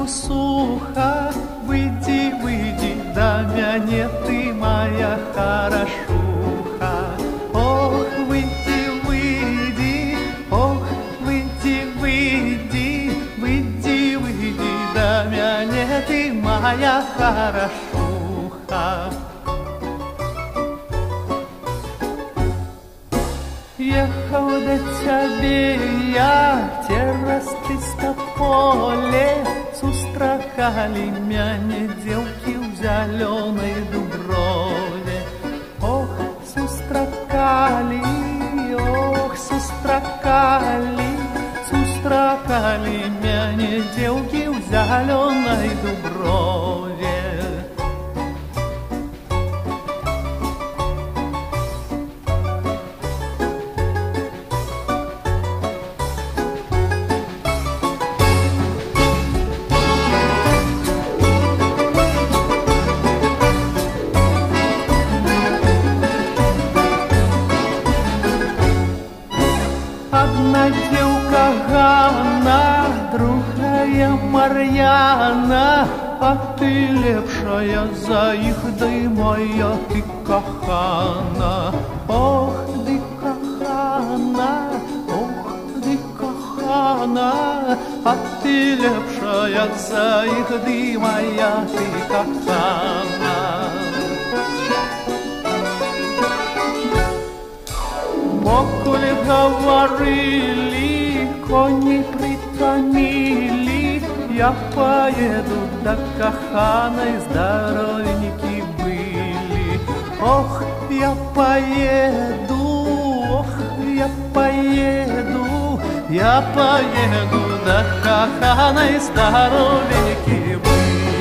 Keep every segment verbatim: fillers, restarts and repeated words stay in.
суха, выйди, выйди до меня, ты моя хорошуха. Ох, выйди, выйди, ох, выйди, выйди, выйди, выйди до меня, ты моя хорошуха. Ехал до тебе я, террастисто поле, сустракали мяне девки в зеленой дуброве. Ох, сустракали, ох, сустракали, сустракали мяне девки в зеленой дуброве. Одна девка Ганна, другая Марьяна, а ты лепшая за их, да и моя ты кохана. Ох, ты кохана, ох, ты кохана, а ты лепшая за их, да и моя ты кохана. Покуль говорили, кони притомили, я поеду до коханой, здоровеньки были. Ох, я поеду, ох, я поеду, я поеду до коханой, здоровеньки были.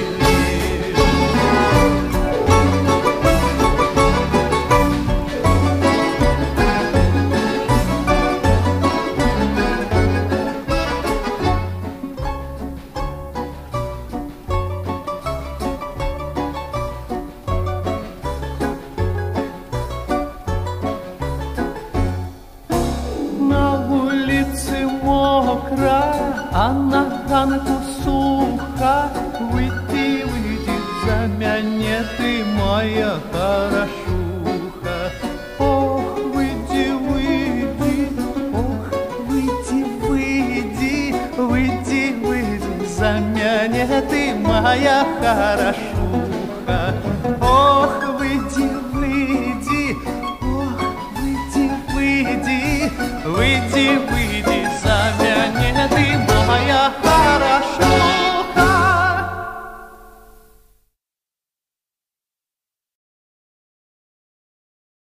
А на ганку сухо, выйди, выйди за меня, ты моя хорошуха. Ох, выйди, выйди, ох, выйди, выйди, выйди, выйди за меня, ты моя хорошуха.